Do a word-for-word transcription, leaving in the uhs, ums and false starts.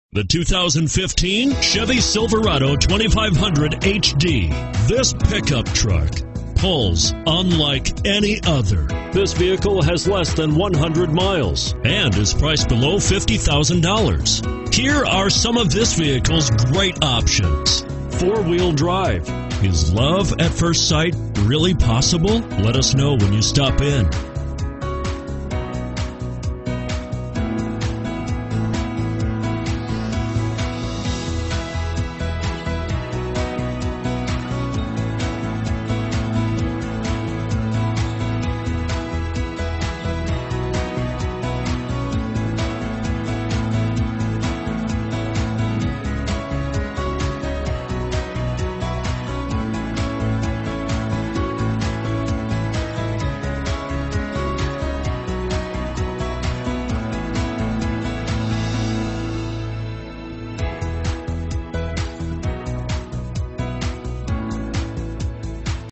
The two thousand fifteen Chevy Silverado twenty-five hundred H D. This pickup truck pulls unlike any other. This vehicle has less than one hundred miles and is priced below fifty thousand dollars. Here are some of this vehicle's great options. Four-wheel drive. Is love at first sight really possible? Let us know when you stop in.